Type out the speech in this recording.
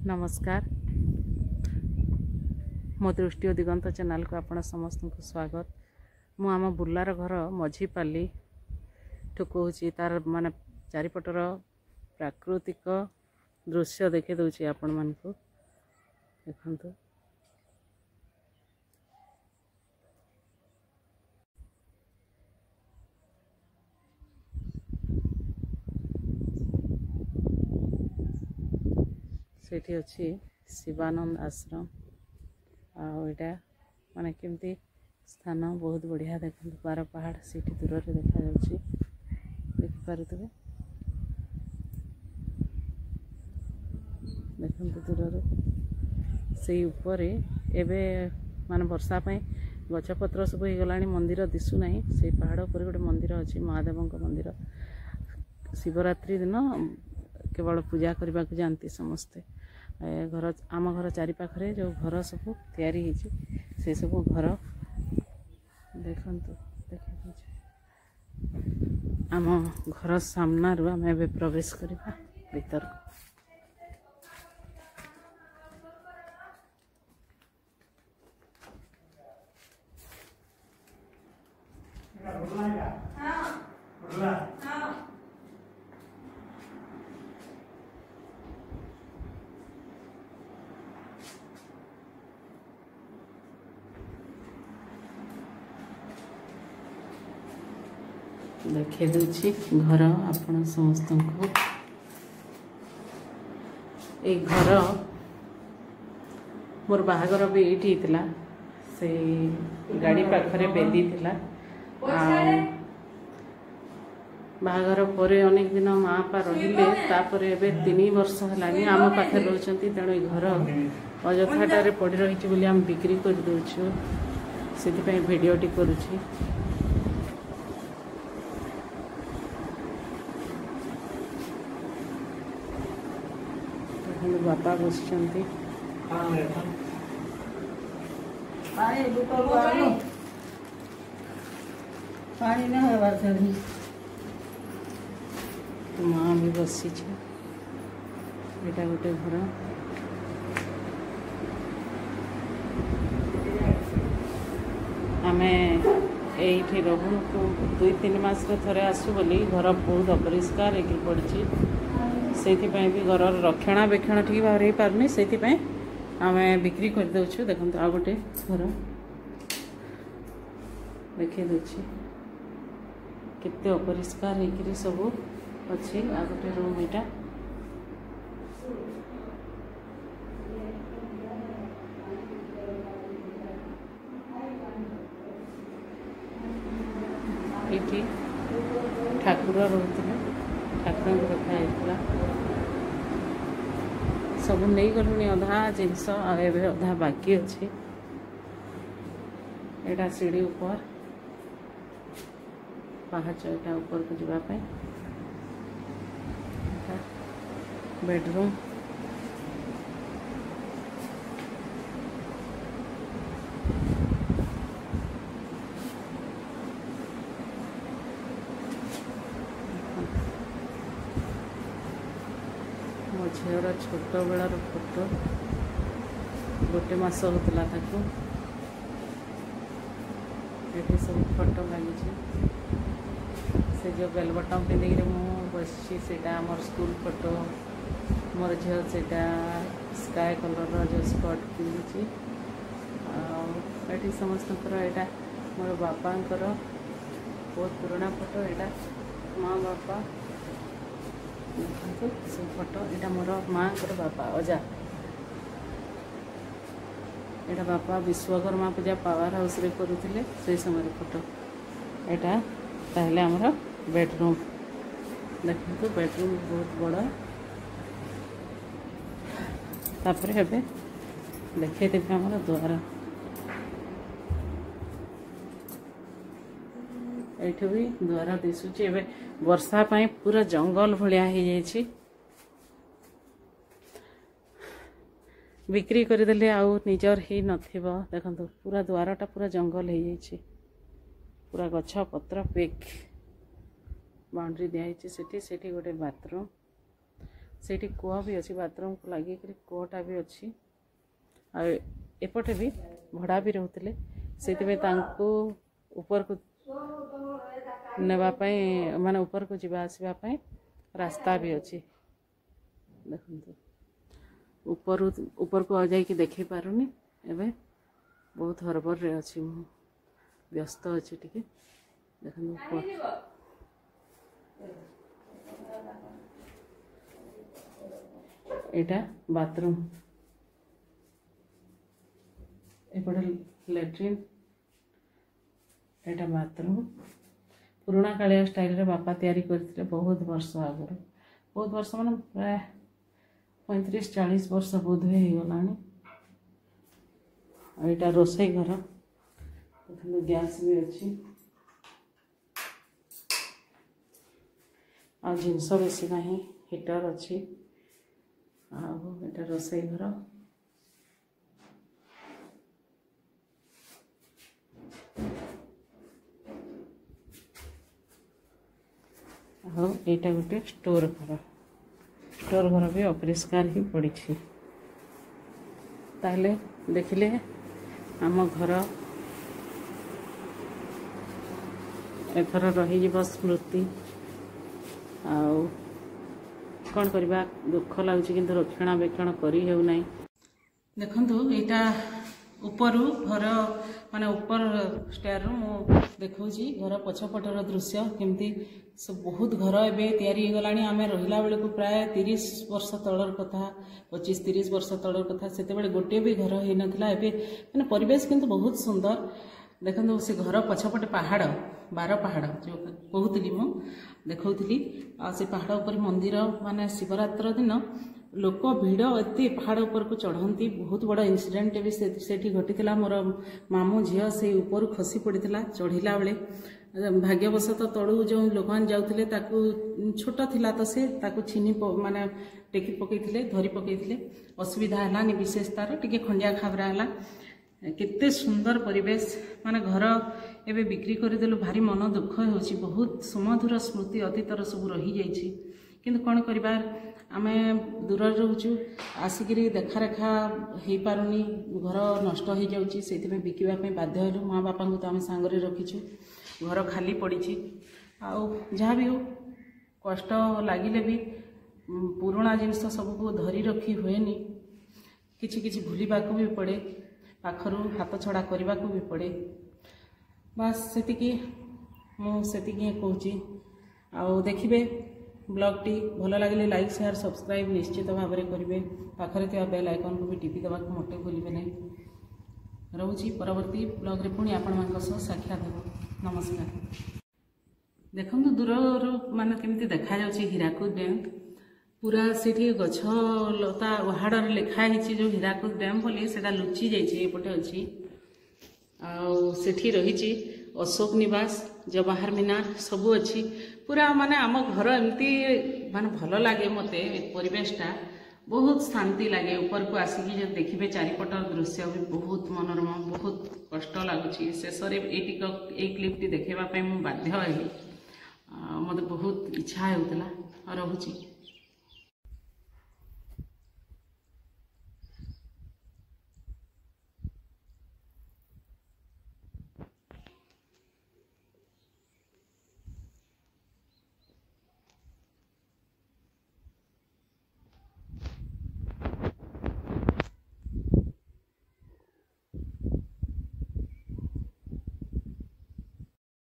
नमस्कार मो दृष्टि और दिगंत चैनल को आपण समस्त को स्वागत। मु आम बुर्लार घर मझीपाली ठुकौची तार माने चारिपटर प्राकृतिक दृश्य देखे दूची आपण मान को देखंतु। सेठी अच्छी शिवानंद आश्रम आटा माने केमती स्थान बहुत बढ़िया देखते। बार पहाड़ से दूर से देखा देखिपे देखते दूर से ऊपर एवं मान वर्षा गछपत्र सब हो गला मंदिर दिशुना से पहाड़ पर गोटे मंदिर अच्छी महादेव मंदिर। शिवरात्रि दिन केवल पूजा करने को जाती समस्ते। घर आम घर चारि पाखरे जो घर सब तैयारी से सब घर देखंतु देखि आम घर सामना रू आम एबे प्रवेश करबा भीतर को। देखे दूची घर आपण समस्त को। ए घर मोर बाहागर भी ये से गाड़ी पाखरे बेदी थिला। बाहागर पर अनेक दिन माँ पा रहिले तापर एबे 3 वर्ष हलानी आम पाखे रहउचंती। तेणु घर अजथाटारे पड़ी रही बोली आम बिक्री कर दउछु सेति पई वीडियोटी करूची। बापा बसचंती पानी न होवा छनी माँ भी बसी छे। एटा गोटे घर आमे एठी रहू 2-3 मास रे थरे आसु बोली घर बहुत अपरिष्कार एक पड़ी से भी घर रक्षणाबेक्षण ठीक भाव हो पारनी से आम बिक्री कर दउछु। देखो आ गोटे घर देखे दूची केते अपरिष्कार होकर सब अच्छी। आ गोटे रूम यहाँ ये ठाकुर रोते ठाकुर रखा सब नहीं गलुनी अधा जिनस अधा बाकी अच्छी। एटा सीढ़ी ऊपर पहाच एटा ऊपर को जावाई बेडरूम मो झीर छोट बेलार फोटो गोटे मास होता ये सब फोटो लगी से जो बेल बटन पिंधिक मुझे से आम स्कूल फोटो मोर झील से स्काए कलर जो स्कर्ट पिंधि आठी समस्त यहाँ मोर बापांकर बहुत पुराना फोटो यहाँ माँ बापा देखो से फोटो यहाँ मोर माँ को बापा अजा यहाँ बापा विश्वकर्मा पूजा पावर हाउस रे करुले से समय फोटो यहाँ ताहले आमर बेडरूम देखो बेडरूम बहुत बड़ा। तापर एबे देखे देवे आमर द्वार ये भी द्वार दिशुची। एबे वर्षा पाई पूरा जंगल भलिया हो जाइए बिक्री करदेले आउ निजर ही नथिबो। देखंतु पूरा द्वारटा पूरा जंगल हो जाइए पूरा गछ पत्र पेक बाउंड्री दिखाई सेठी गोटे बाथरूम सेठी कूह भी अच्छी बाथरूम को लगे कूहटा भी अच्छी एपटे भी भड़ा भी रोते से ऊपर को नेबाई माने ऊपर को जीवा आसवाई रास्ता भी अच्छी देखो ऊपर को जाइए देखे पारुनी एवं बहुत हरबर रे अच्छी व्यस्त अच्छी टी देखो एटा बाथरूम एपटे लैट्रिन एटा बाथरूम पुराणा कालिया स्टाइल रे बापा तैयारी करथिले बहुत वर्ष आगुरी बहुत वर्ष माने प्राय 35-40 वर्ष बोध हो गलानी एटा रोसई घर गैस भी अच्छी आ जिनस बेसी ना हीटर अच्छी आटा रोसई घर आईटा गोटे स्टोर घर भी अपरिष्कार ही पड़ी ताहले देखिले आम घर एथर रही स्मृति आउ कौन करवा दुख लगुच कि रक्षणाबेक्षण करना देखु यहाँ ऊपर घर माने ऊपर स्टेयर मु देखा घर पछपटर दृश्य केमती सब बहुत घर एवं तैयारी गलानी आम रहा बेलू प्राय 30 वर्ष तलर कथा 25-30 वर्ष तलर कथा से गोटे भी घर हो नाला मैंने परिवेश किंतु बहुत सुंदर देखो से घर पछपटे पहाड़ 12 पहाड़ जो कहूली मु देखी से पहाड़ उपर मंदिर माने शिवरात्र दिन लोक भिड़ एत पहाड़ उपर को चढ़ती बहुत बड़ा इंसिडेंट भी से घटी मोर मामू झील से ऊपर खसी पड़ा चढ़ला बेले भाग्यवशत तलू जो लोक मैंने जाते छोट थिला तो से छीनी माने टेकी पकईले धरी पकईले असुविधा है विशेष तार टे खंडिया खाबरा है केते सुंदर परिवेश माने घर एवं बिक्री करदेलु भारी मन दुख हो बहुत सुमधुर स्मृति अतीतर सब रही जाइए किंतु कौन करवा आम दूर रोचु आसिक देखा रेखा हो पारुनी घर नष्ट हो जाऊँगी से बिकवाई बाध्य हलु माँ बापा को तो आम सांगरे रखीचु घर खाली पड़ी जहाँ भी हो कष्ट लगिले भी पुराणा जिनस सबको धरी रखी हुए किछि किछि भूलिबा को भी पड़े पाखरु हाथ छड़ा करने को भी पड़े बास से कहूँ देखिए ब्लॉग टी भल लगे लाइक शेयर सब्सक्राइब निश्चित भाव में करेंगे पाखरे थी बेल आइकन को भी टीपी देवा मोटे भूलिए नहीं रोची परवर्ती ब्लॉग रे पुणी आपण साक्षात हो नमस्कार देखो दूर माने केमती देखा जाउछि हीराकुद डैम पूरा से गछ लता उहाड़ लिखाई जो हीराकुद डैम बोली से लुचि जाइए अच्छी आठी रही अशोक निवास जवाहर मीनार सबू अच्छी पूरा माने आम घर एमती माने भल लगे मते परिवेशटा बहुत शांति लगे ऊपर को आसिक जब देखिए चारिपटर दृश्य भी बहुत मनोरम बहुत कष्ट लगुच शेष क्लिपटी देखापी मुझे बाध्य मत बहुत इच्छा होता रोची।